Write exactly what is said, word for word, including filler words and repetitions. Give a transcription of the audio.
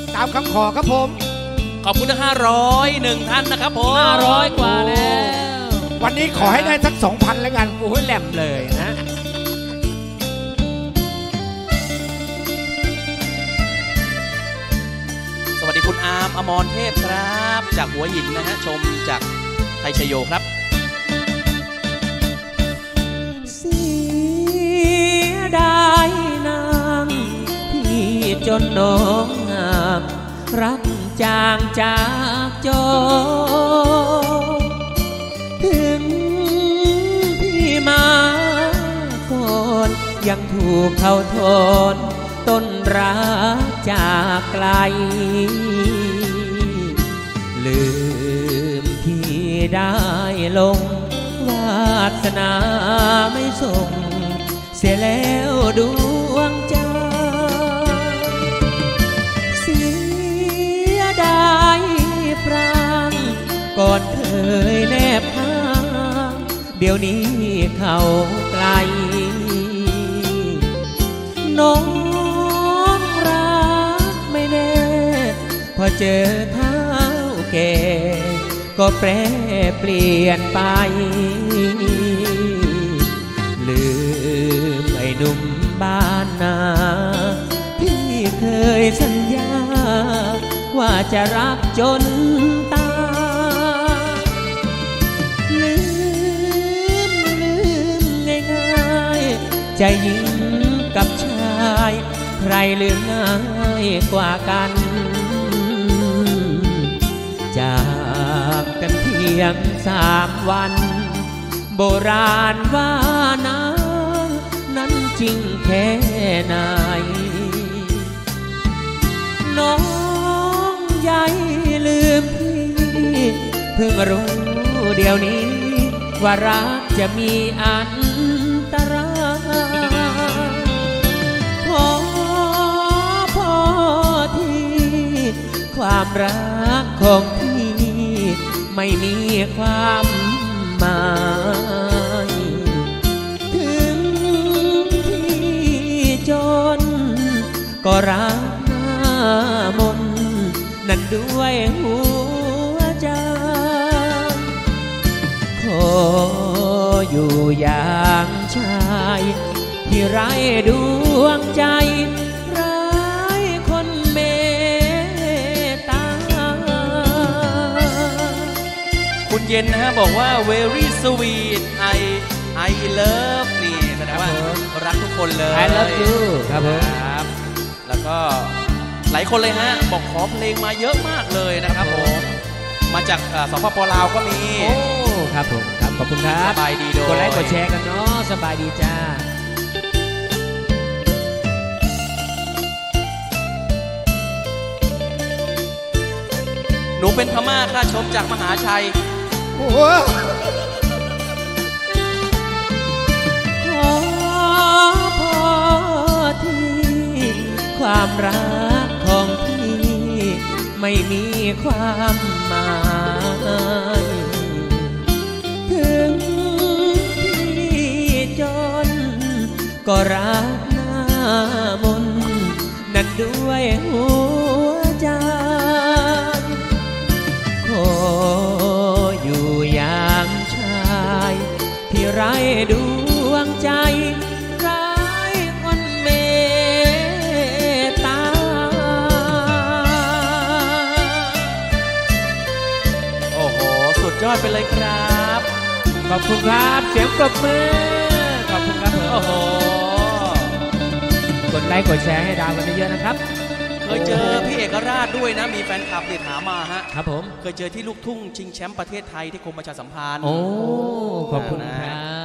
ตามคำขอครับผมขอบคุณทั้งห้าร้อยหนึ่งท่านนะครับผมห้าร้อยกว่าแล้ววันนี้ขอให้ได้สักสองพันแล้วกันโอ้ยแหลมเลยนะสวัสดีคุณอาร์มอมรเทพครับจากหัวหินนะฮะชมจากไทยชโยครับเสียดายนางพี่จนน้องงามรักจางจากจอถึงพี่มาก่อนยังถูกเขาทนต้นรักจากไกลลืมพี่ได้ลงวาสนาไม่ส่งเสียแล้วดวงใจเสียดายปรางก่อนเคยแนบทางเดี๋ยวนี้เขาไกลน้องรักไม่แน่พอเจอเท้าแก่ก็แปรเปลี่ยนไปลืมไอ้หนุ่มบ้านนาที่เคยสัญญาว่าจะรักจนตายลืมลืมง่ายๆใจยิ่งกับชายใครลืมง่ายกว่ากันจากกันเพียงสามวันโบราณว่านานั้นจริงแค่ไหนน้องใหญ่ลืมพี่เพิ่งรู้เดี๋ยวนี้ว่ารักจะมีอันตรายขอพอที่ความรักของพี่ไม่มีความหมายถึงพี่จนก็รักหน้ามนนั่นด้วยหัวใจขออยู่อย่างชายที่ไร้ดวงใจไร้คนเมตตาคุณเย็นนะฮะบอกว่า very sweet I I love นี่แสดงว่ารักทุกคนเลย I love you ครับผมครับแล้วก็หลายคนเลยฮะบอกขอเพลงมาเยอะมากเลยนะครับผมมาจากสปป.ลาวก็มีโอ้ครับผมครับขอบคุณครับสบายดีโดยกดไลค์กดแชร์กันเนาะสบายดีจ้าหนูเป็นพม่าค่ะชมจากมหาชัยโอ้ขอพอที่ความรักของพี่ไม่มีความหมายถึงพี่จนก็รักหน้ามนนั่นด้วยหัวใจขออยู่อย่างชายที่ไร้ดวงใจไร้คนเมตตาโอ้โหสุดยอดไปเลยครับขอบคุณครับเสียงปรบมือขอบคุณครับโอ้โหกดไลค์กดแชร์ให้ดาวกันเยอะๆนะครับเคยเจอพี่เอกราชด้วยนะมีแฟนคลับเนี่ยถามมาฮะครับผมเคยเจอที่ลูกทุ่งชิงแชมป์ประเทศไทยที่กรมประชาสัมพันธ์โอ้ขอบคุณครับ